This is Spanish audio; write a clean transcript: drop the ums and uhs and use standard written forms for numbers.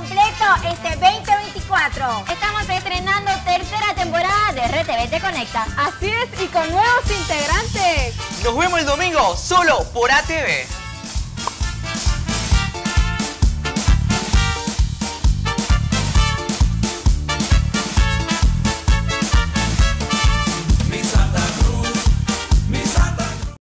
completo este 2024. Estamos estrenando tercera temporada de RTV Te Conecta. Así es, y con nuevos integrantes. Nos vemos el domingo solo por ATV.